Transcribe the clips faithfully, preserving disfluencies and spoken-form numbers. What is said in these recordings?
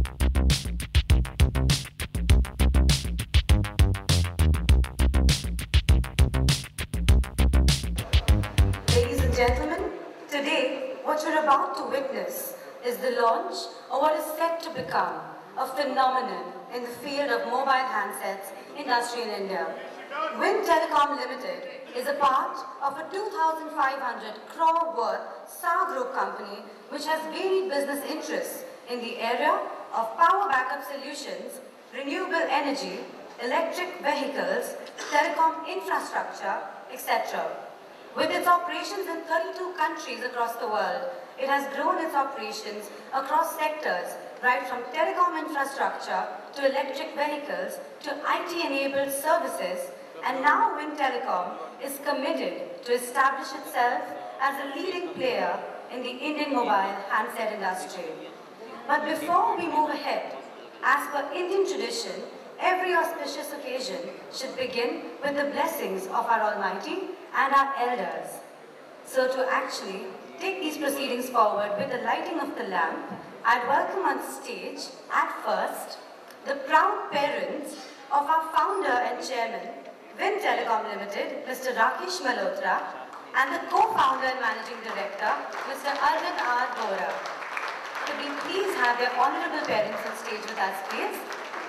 Ladies and gentlemen, today what you're about to witness is the launch of what is set to become a phenomenon in the field of mobile handsets industry in India. Wind Telecom Limited is a part of a two thousand five hundred crore worth S A R Group company which has varied business interests in the area of power backup solutions, renewable energy, electric vehicles, telecom infrastructure, et cetera. With its operations in thirty-two countries across the world, it has grown its operations across sectors, right from telecom infrastructure to electric vehicles to I T-enabled services, and now Wind Telecom is committed to establish itself as a leading player in the Indian mobile handset industry. But before we move ahead, as per Indian tradition, every auspicious occasion should begin with the blessings of our Almighty and our elders. So to actually take these proceedings forward with the lighting of the lamp, I'd welcome on stage, at first, the proud parents of our founder and chairman, Wind Telecom Limited, Mister Rakesh Malhotra, and the co-founder and managing director, Mister Arvind R. Bora. Could we please have their honorable parents on stage with us, please?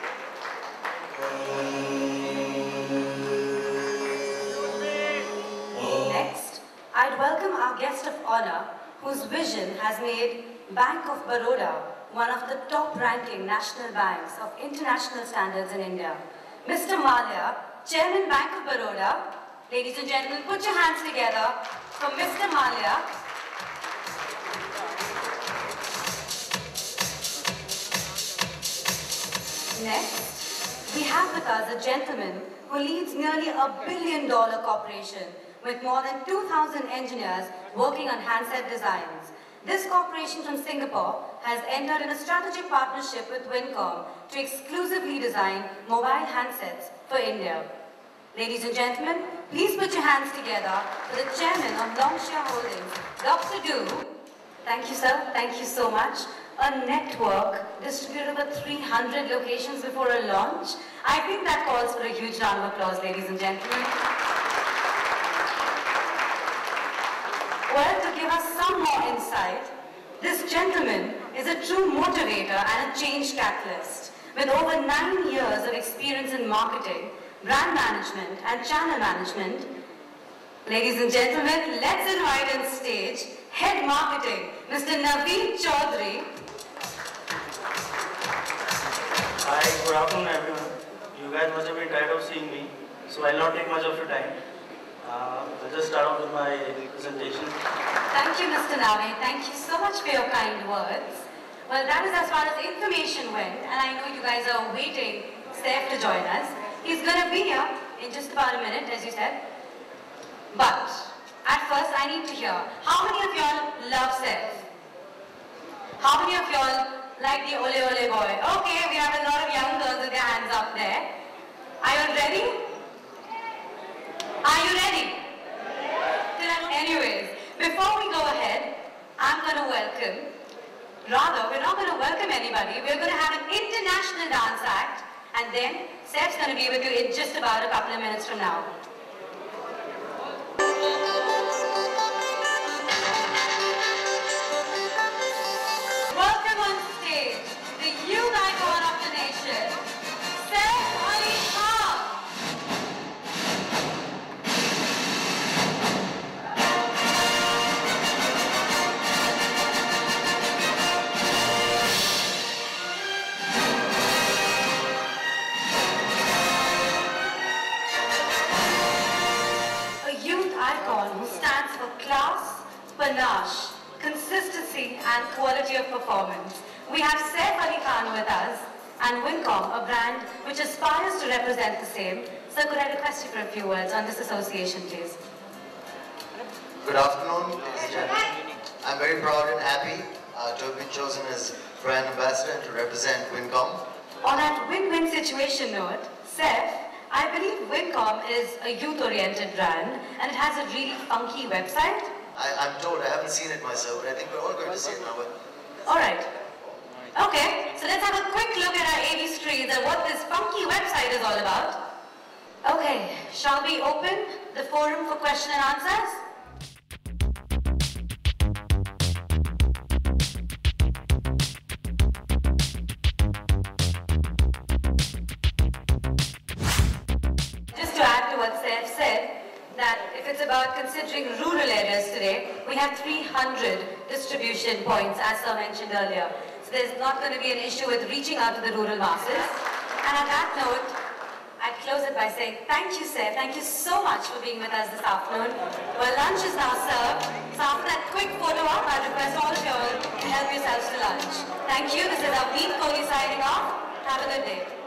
Next, I'd welcome our guest of honor, whose vision has made Bank of Baroda one of the top-ranking national banks of international standards in India. Mister Malia, Chairman Bank of Baroda. Ladies and gentlemen, put your hands together for Mister Malia. Next, we have with us a gentleman who leads nearly a billion dollar corporation with more than two thousand engineers working on handset designs. This corporation from Singapore has entered in a strategic partnership with Wincom to exclusively design mobile handsets for India. Ladies and gentlemen, please put your hands together for the chairman of Longshare Holdings, Doctor Du. Thank you, sir. Thank you so much. A network distributed over three hundred locations before a launch. I think that calls for a huge round of applause, ladies and gentlemen. Well, to give us some more insight, this gentleman is a true motivator and a change catalyst. With over nine years of experience in marketing, brand management and channel management, ladies and gentlemen, let's invite on stage Head Marketing, Mister Naveen Chaudhary. Hi, good afternoon everyone. You guys must have been tired of seeing me, so I'll not take much of your time. Uh, I'll just start off with my presentation. Thank you, Mister Naveen. Thank you so much for your kind words. Well, that is as far as information went, and I know you guys are waiting Saif to join us. He's going to be here in just about a minute, as you said. But, at first, I need to hear, how many of y'all love Saif? How many of y'all like the Ole Ole boy? Okay, we have a lot of young girls with their hands up there. Are you ready? Are you ready? Anyways, before we go ahead, I'm going to welcome, rather, we're not going to welcome anybody. We're going to have an international dance act, and then Saif's going to be with you in just about a couple of minutes from now. Welcome on stage, the youth icon of the nation, Saif Ali Khan. A youth icon who stands for class, panache, consistency and quality of performance. We have Saif Ali Khan with us and Wincom, a brand which aspires to represent the same. Sir, could I request you for a few words on this association, please? Good afternoon, ladies and gentlemen. I'm very proud and happy uh, to have been chosen as brand ambassador and to represent Wincom. On that win-win situation note, Saif, I believe Wincom is a youth-oriented brand and it has a really funky website. I, I'm told, I haven't seen it myself, but I think we're all going to see it now. All right. Okay, so let's have a quick wonder what this funky website is all about. Okay, shall we open the forum for question and answers? Just to add to what Saif said, that if it's about considering rural areas today, we have three hundred distribution points, as Sir mentioned earlier. So there's not going to be an issue with reaching out to the rural masses. And on that note, I'd close it by saying thank you, Saif. Thank you so much for being with us this afternoon. Well, lunch is now served. So after that quick photo op, I request all of you all to help yourselves to lunch. Thank you. This is Avneet Kohli signing off. Have a good day.